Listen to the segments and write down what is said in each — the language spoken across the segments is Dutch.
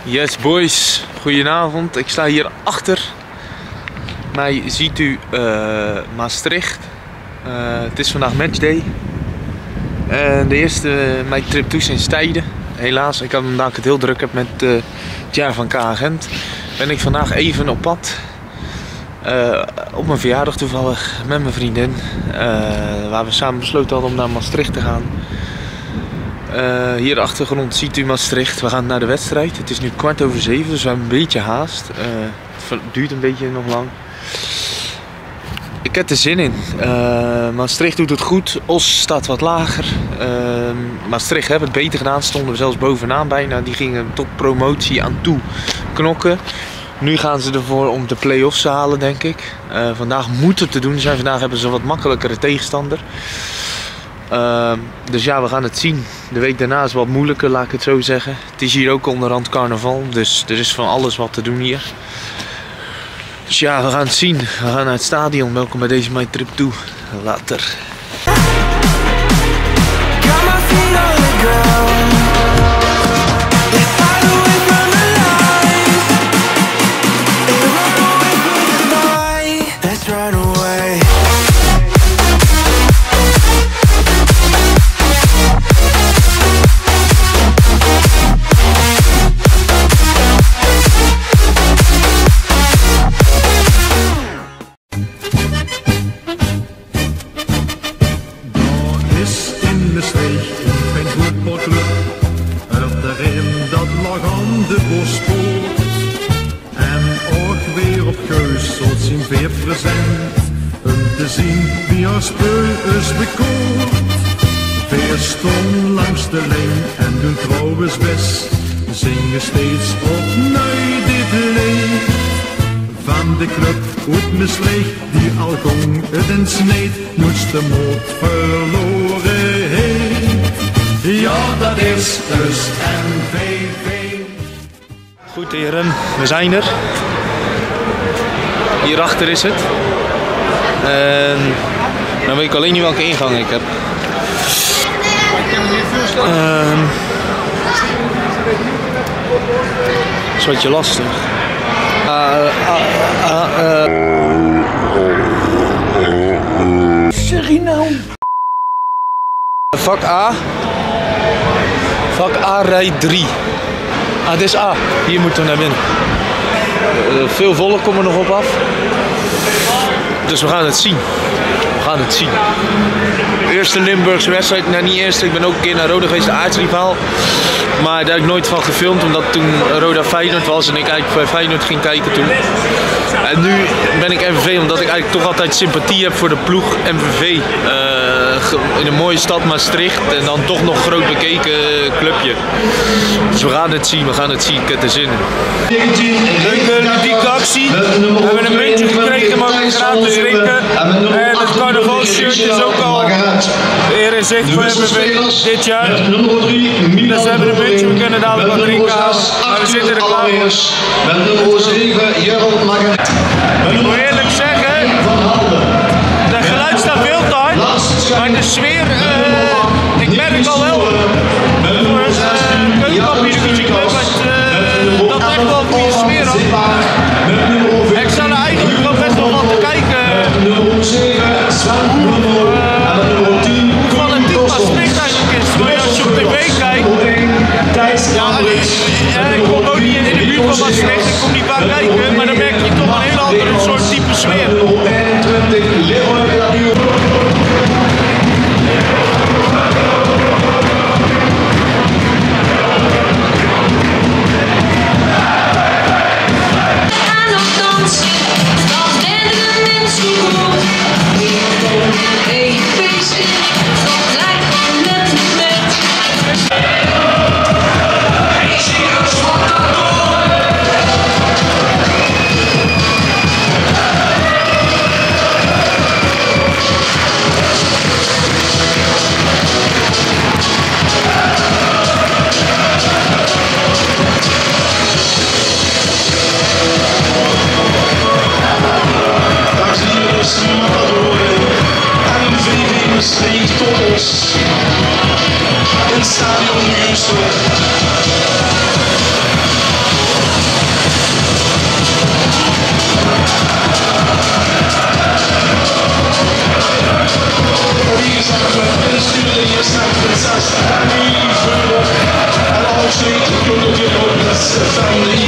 Yes boys, goedenavond. Ik sta hier achter mij, ziet u Maastricht. Het is vandaag matchday. De eerste mijn trip toe sinds tijden. Helaas, omdat ik het heel druk heb met het jaar van KA Gent, ben ik vandaag even op pad. Op mijn verjaardag toevallig met mijn vriendin. Waar we samen besloten hadden om naar Maastricht te gaan. Hier de achtergrond ziet u Maastricht. We gaan naar de wedstrijd. Het is nu 7:15, dus we hebben een beetje haast. Het duurt een beetje nog lang. Ik heb er zin in. Maastricht doet het goed. Os staat wat lager. Maastricht hebben het beter gedaan. Stonden we zelfs bovenaan bijna. Die gingen tot promotie aan toe knokken. Nu gaan ze ervoor om de play-offs te halen, denk ik. Vandaag moet het te doen zijn. Vandaag hebben ze een wat makkelijkere tegenstander. Dus ja, we gaan het zien. De week daarna is wat moeilijker, laat ik het zo zeggen. Het is hier ook onderhand carnaval, dus er is van alles wat te doen hier. Dus ja, we gaan het zien. We gaan naar het stadion. Welkom bij deze My Trip toe. Later. Te zien wie haar spul is bekoord. Veer stond langs de lijn en doen trouwens best. Zingen steeds opnieuw dit lied. Van de club uit Maastricht die al gong het en sneed. Nooit de moed verloren heeft. Ja, dat is dus MVV. Goed heren, we zijn er. Hierachter is het. En dan weet ik alleen niet welke ingang ik heb. Dat is een beetje lastig. Zeg je nou? Vak A. Vak A, rij 3. Dit is A. Hier moeten we naar binnen. Veel volk komen nog op af. Dus we gaan het zien. We gaan het zien. Eerste Limburgse wedstrijd. Nou, niet eerst. Ik ben ook een keer naar Roda geweest, de aardsrivaal. Maar daar heb ik nooit van gefilmd, omdat toen Roda Feyenoord was en ik eigenlijk bij Feyenoord ging kijken toen. En nu ben ik MVV, omdat ik eigenlijk toch altijd sympathie heb voor de ploeg MVV. In een mooie stad Maastricht en dan toch nog groot bekeken clubje. Dus we gaan het zien, we gaan het zien. Ik heb er zin in. Leuke ludieke actie. We hebben een muntje gekregen, maar ook gratis drinken. En het carnavalshirt is ook al weer in zicht voor MVV dit jaar. Dus we hebben een muntje, we kunnen dadelijk wat drinken halen. Maar we zitten er klaar voor. Ik moet eerlijk zeggen, de geluid staat veel te hard, maar de sfeer, ik merk al wel voor een keukenkampioen-divisieclub dat echt wel een goede sfeer had. Ik sta er eigenlijk wel best wel van te kijken hoe fanatiek Maastricht eigenlijk is. Maar als je op tv kijkt, ik kom ook niet in de buurt van Maastricht, ik kom niet vaak kijken, maar dan merk je toch een hele andere soort type sfeer.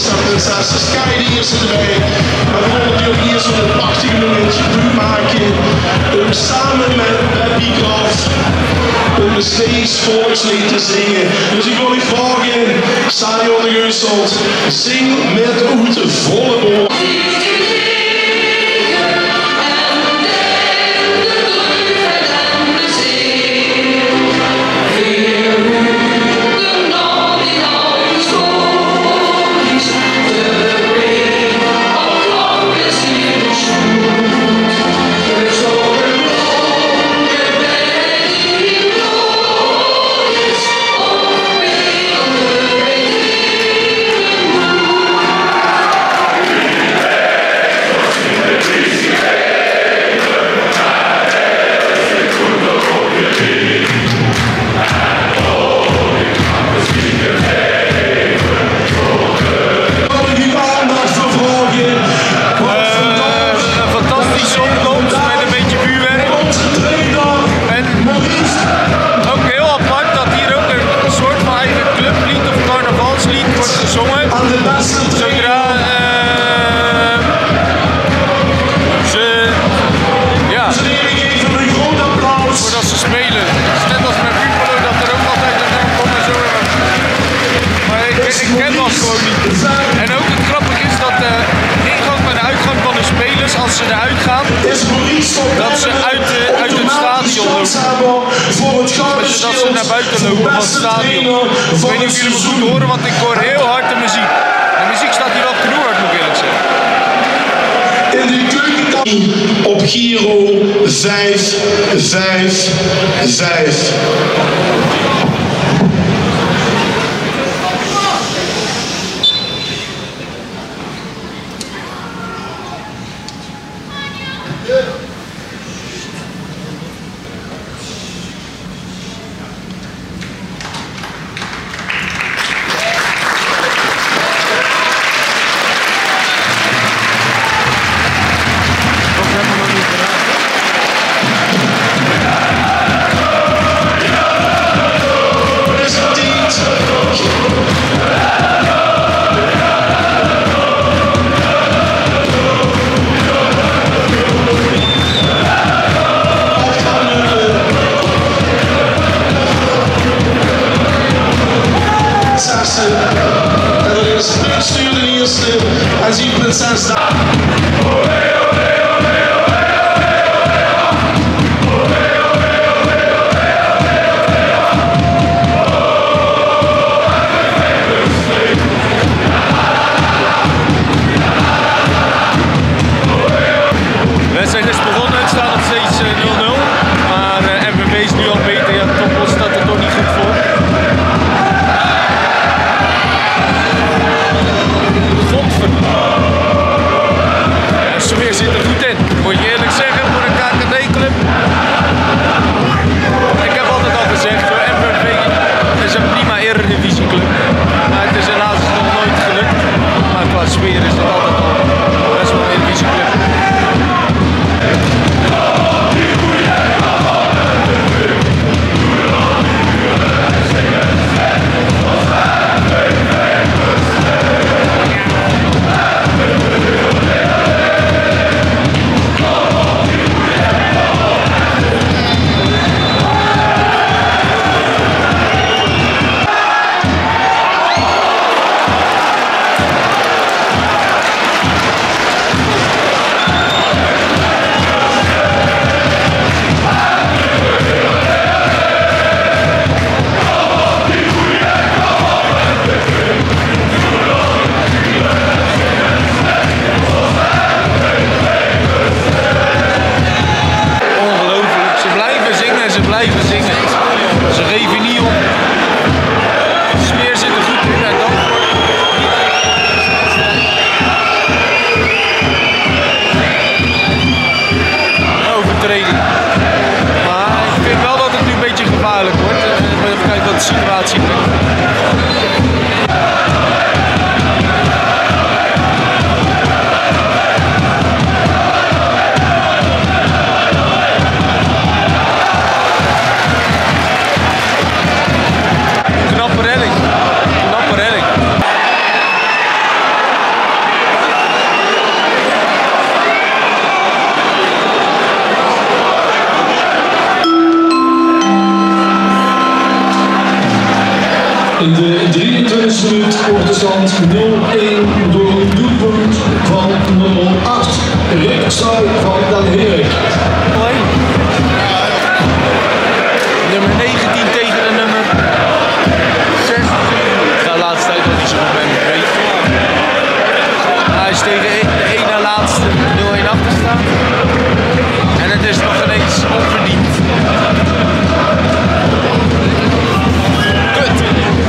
prinses en prinsessen, Sky de eerste erbij. Maar we willen natuurlijk hier zo'n prachtige momentje maken. Samen met Beppie Kraft om de steeds volkslied te zingen. Dus ik wil u vragen, Stadion de Geuselt, zing met uit volle bol. Dat ze uit het stadion lopen. Dat ze naar buiten lopen van het stadion. Ik weet niet of jullie me goed horen, want ik hoor heel hard de muziek. De muziek staat hier wel knoerd, moet ik eerlijk zeggen. Op Giro 555. En zie prinses daar. De wedstrijd is begonnen, het staat nog steeds 0-0. Maar MVV is nu al beter, ja, Topos staat er toch niet goed voor. Godverdomme. Ja, de sfeer zit er de 23e minuut wordt de stand 0-1 door een doelpunt van nummer 8, Rick Stuy van Den Herik. Nummer 19 tegen de nummer 6. De laatste tijd nog niet zo goed ben ik. Hij is tegen de 1 na laatste 0-1 achter staan. En het is nog ineens onverdiend. Kut!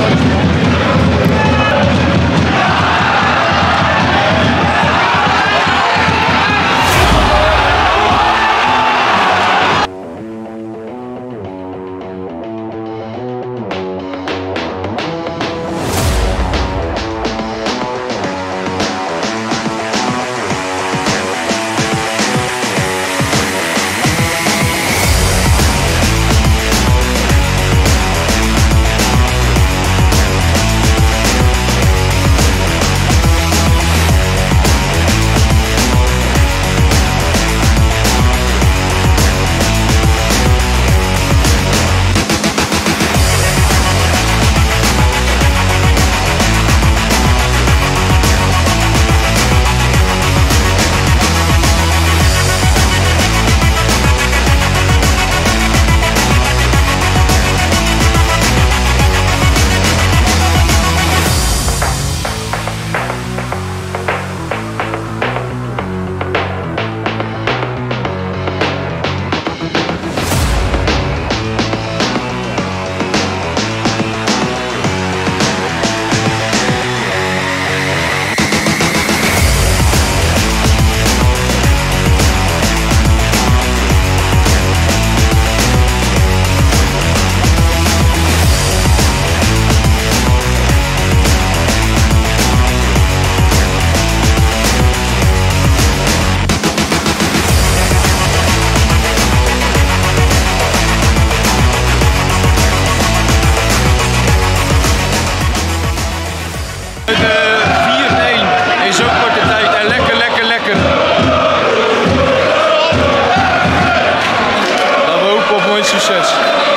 Succes.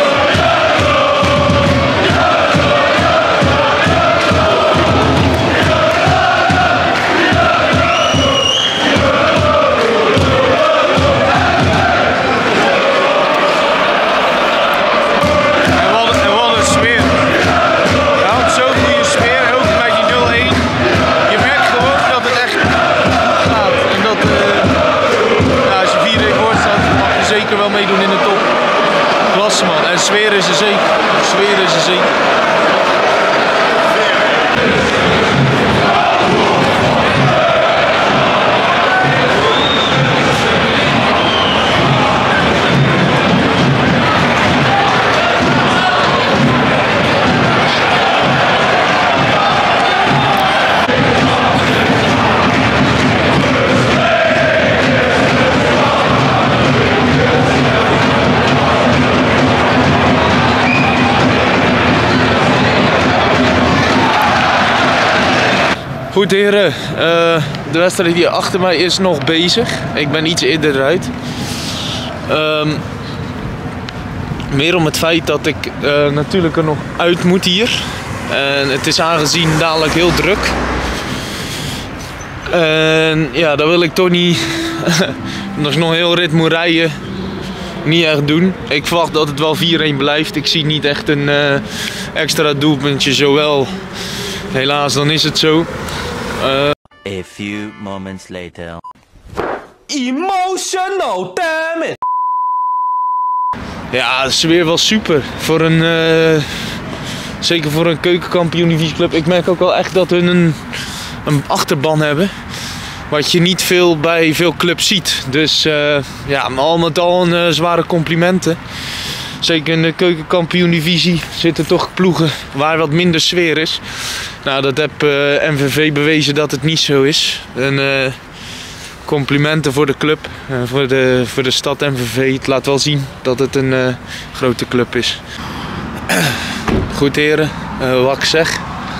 Wel meedoen in de top. Klasse man. En sfeer is er zeker. Sfeer is er zeker. Goed heren, de wedstrijd hier achter mij is nog bezig. Ik ben iets eerder eruit. Meer om het feit dat ik natuurlijk er nog uit moet hier. En het is aangezien dadelijk heel druk. En ja, dat wil ik toch niet, als ik nog een heel rit moet rijden, niet echt doen. Ik verwacht dat het wel 4-1 blijft. Ik zie niet echt een extra doelpuntje, zowel. Helaas, dan is het zo. A few moments later. Emotional, damn it! Ja, de sfeer was super. Voor een, zeker voor een keukenkampioen-divisieclub. Ik merk ook wel echt dat hun een achterban hebben. Wat je niet veel bij veel clubs ziet. Dus ja, al met al een zware complimenten. Zeker in de keukenkampioen-divisie zitten toch ploegen waar wat minder sfeer is. Nou, dat heb MVV bewezen dat het niet zo is. En complimenten voor de club, voor de stad MVV. Het laat wel zien dat het een grote club is. Goed heren, wat ik zeg.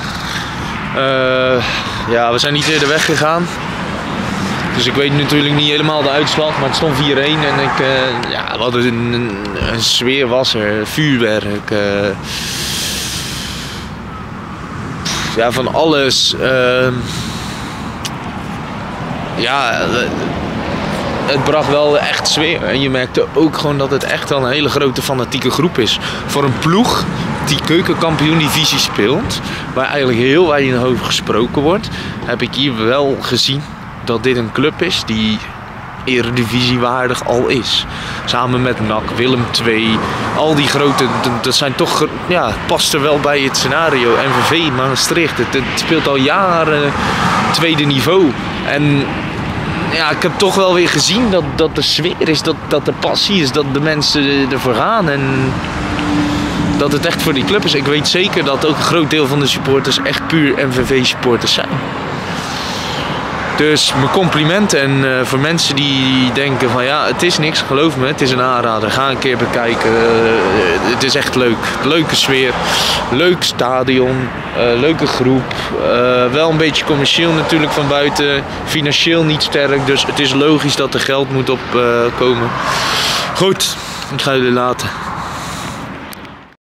Ja, we zijn niet eerder weggegaan. Dus ik weet natuurlijk niet helemaal de uitslag, maar het stond 4-1 en ja, wat een sfeer was er, vuurwerk. ja, van alles. Ja, het bracht wel echt sfeer. En je merkte ook gewoon dat het echt wel een hele grote fanatieke groep is. Voor een ploeg die keukenkampioen-divisie speelt, waar eigenlijk heel weinig over gesproken wordt, heb ik hier wel gezien dat dit een club is die eredivisiewaardig al is. Samen met NAC, Willem II, al die grote, dat zijn toch, ja, het past er wel bij het scenario. MVV, Maastricht, het speelt al jaren tweede niveau. En ja, ik heb toch wel weer gezien dat de sfeer is, dat de passie is, dat de mensen ervoor gaan en dat het echt voor die club is. Ik weet zeker dat ook een groot deel van de supporters echt puur MVV-supporters zijn. Dus mijn complimenten en voor mensen die denken van ja, het is niks, geloof me, het is een aanrader. Ga een keer bekijken, het is echt leuk. Leuke sfeer, leuk stadion, leuke groep. Wel een beetje commercieel natuurlijk van buiten, financieel niet sterk, dus het is logisch dat er geld moet opkomen. Goed, ik ga jullie laten.